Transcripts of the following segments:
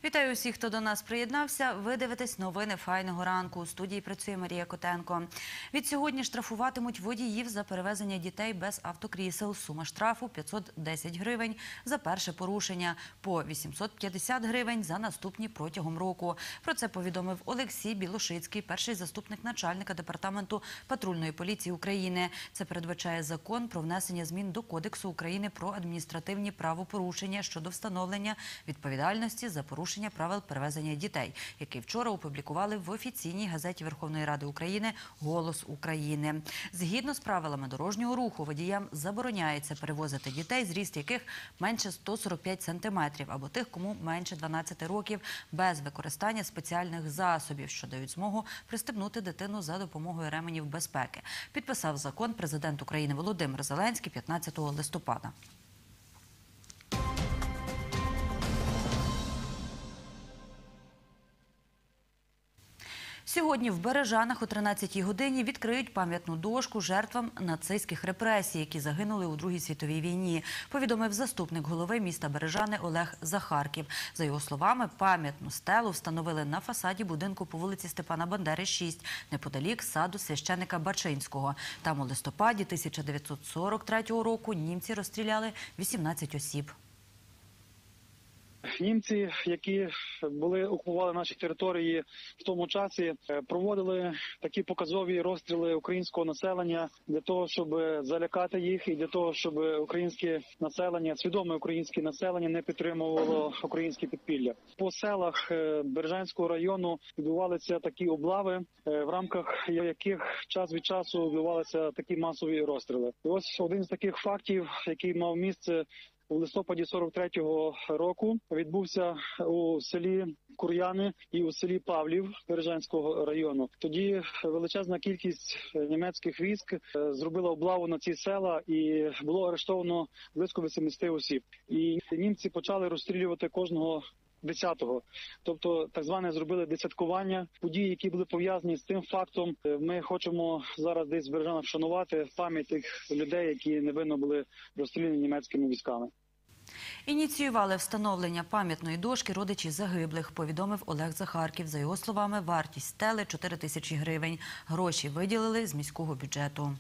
Вітаю усіх, хто до нас приєднався. Ви дивитесь новини «Файного ранку». У студії працює Марія Котенко. Від сьогодні штрафуватимуть водіїв за перевезення дітей без автокрісел. Сума штрафу – 510 гривень за перше порушення, по 850 гривень за наступні протягом року. Про це повідомив Олексій Білошицький, перший заступник начальника департаменту патрульної поліції України. Це передбачає закон про внесення змін до Кодексу України про адміністративні правопорушення щодо встановлення відповідальності за порушення правил перевезення дітей, який вчора опублікували в офіційній газеті Верховної Ради України «Голос України». Згідно з правилами дорожнього руху, водіям забороняється перевозити дітей, зріст яких менше 145 сантиметрів, або тих, кому менше 12 років, без використання спеціальних засобів, що дають змогу пристебнути дитину за допомогою ременів безпеки. Підписав закон президент України Володимир Зеленський 15 листопада. Сьогодні в Бережанах о 13-й годині відкриють пам'ятну дошку жертвам нацистських репресій, які загинули у Другій світовій війні, повідомив заступник голови міста Бережани Олег Захарків. За його словами, пам'ятну стелу встановили на фасаді будинку по вулиці Степана Бандери, 6, неподалік саду священика Бачинського. Там у листопаді 1943 року німці розстріляли 18 осіб. Німці, які окупували наші території в тому часі, проводили такі показові розстріли українського населення для того, щоб залякати їх і для того, щоб українське населення, свідоме українське населення не підтримувало українське підпілля. По селах Бережанського району відбувалися такі облави, в рамках яких час від часу відбувалися такі масові розстріли. І ось один з таких фактів, який мав місце у листопаді 43-го року, відбувся у селі Кур'яни і у селі Павлів Бережанського району. Тоді величезна кількість німецьких військ зробила облаву на ці села і було арештовано близько 80 осіб. І німці почали розстрілювати кожного 10-го. Тобто, так зване, зробили десяткування. Події, які були пов'язані з тим фактом, ми хочемо зараз десь в Бережанах вшанувати пам'ять тих людей, які невинно були розстріляні німецькими військами. Ініціювали встановлення пам'ятної дошки родичі загиблих, повідомив Олег Захарків. За його словами, вартість стели – 4 тисячі гривень. Гроші виділили з міського бюджету.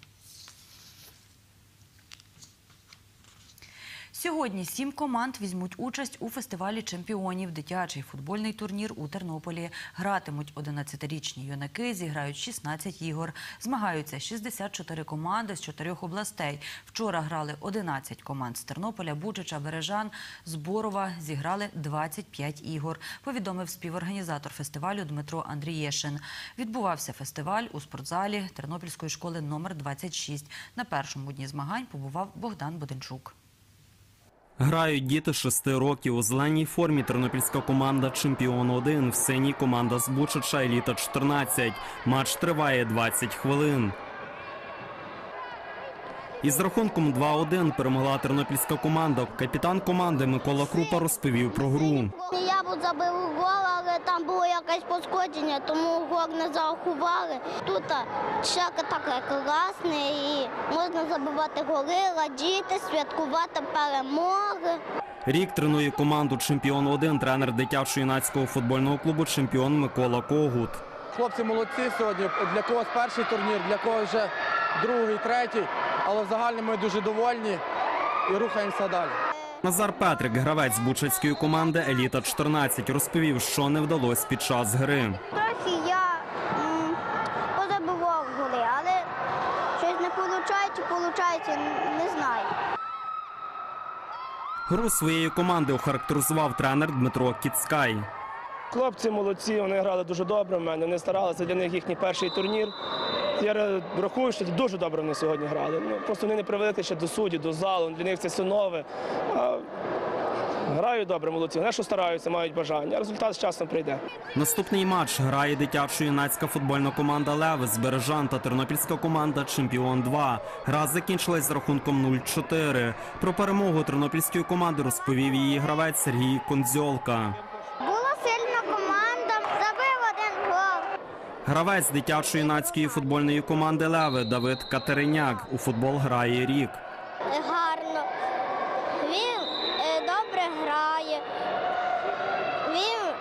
Сьогодні 7 команд візьмуть участь у фестивалі чемпіонів. Дитячий футбольний турнір у Тернополі. Гратимуть 11-річні юнаки, зіграють 16 ігор. Змагаються 64 команди з 4 областей. Вчора грали 11 команд з Тернополя, Бучача, Бережан, Зборова. Зіграли 25 ігор, повідомив співорганізатор фестивалю Дмитро Андрієшин. Відбувався фестиваль у спортзалі Тернопільської школи номер 26. На першому дні змагань побував Богдан Боденчук. Грають діти 6 років. У зеленій формі тернопільська команда «Чемпіон-1», в синій команда з Бучача «Еліта-14». Матч триває 20 хвилин. Із рахунком 2-1 перемогла тернопільська команда. Капітан команди Микола Крупа розповів про гру. Я забив гол, але там було якесь пошкодження, тому гол не зарахували. Тут шака така класна і можна забивати голи, радіти, святкувати перемоги. Рік тренує команду «Чемпіон-1» тренер дитячо-юнацького футбольного клубу «Чемпіон» Микола Когут. Хлопці молодці сьогодні. Для когось перший турнір, для когось вже другий, третій. Але в загальному ми дуже довольні і рухаємося далі. Назар Петрик, гравець бучацької команди «Еліта-14», розповів, що не вдалося під час гри. Трохи я позабивав голи, але щось не виходить, не знаю. Гру своєї команди охарактеризував тренер Дмитро Кіцкай. Хлопці молодці, вони грали дуже добре в мене, вони старалися, для них їхній перший турнір. Я рахую, що дуже добре вони сьогодні грали. Просто вони не привикли ще до суддів, до залу, для них це все нове. Грають добре, молодці, вони що стараються, мають бажання, а результат з часом прийде. Наступний матч грає дитячо-юнацька футбольна команда «Леви» з Бережан та тернопільська команда «Чемпіон-2». Гра закінчилась з рахунком 0-4. Про перемогу тернопільської команди розповів її гравець Сергій Кондзьолка. Була сильна команда, забив один гол. Гравець дитячо-юнацької футбольної команди «Леви» Давид Катериняк. У футбол грає рік. Гарно. Він добре грає. Він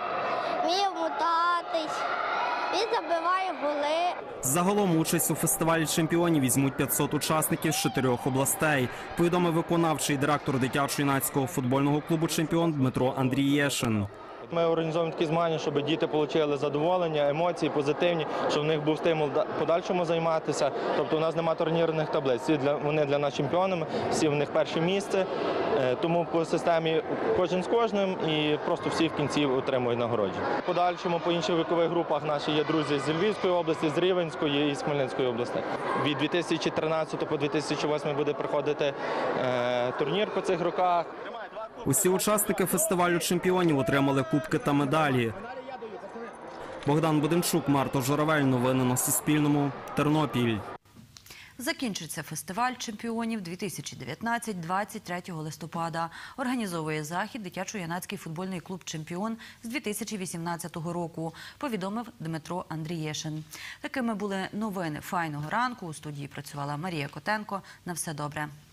забиваю голи. Загалом участь у фестивалі чемпіонів візьмуть 500 учасників з 4 областей, повідомив виконавчий директор дитячо-юнацького футбольного клубу «Чемпіон» Дмитро Андрієшин. Ми організовуємо такі змагання, щоб діти отримали задоволення, емоції позитивні, щоб в них був стимул подальшому займатися. Тобто у нас немає турнірних таблиць, вони для нас чемпіонами, всі в них перше місце. Тому по системі кожен з кожним і просто всі в кінці отримують нагородження. В подальшому по інших вікових групах наші є друзі з Львівської області, з Рівненської і з Хмельницької областей. Від 2013 по 2008 буде проходити турнір по цих роках. Усі учасники фестивалю чемпіонів отримали кубки та медалі. Богдан Буденчук, Марта Журавель. Новини на Суспільному. Тернопіль. Закінчиться фестиваль чемпіонів 2019 23 листопада. Організовує захід дитячо-юнацький футбольний клуб «Чемпіон» з 2018 року, повідомив Дмитро Андрієшин. Такими були новини файного ранку. У студії працювала Марія Котенко. На все добре.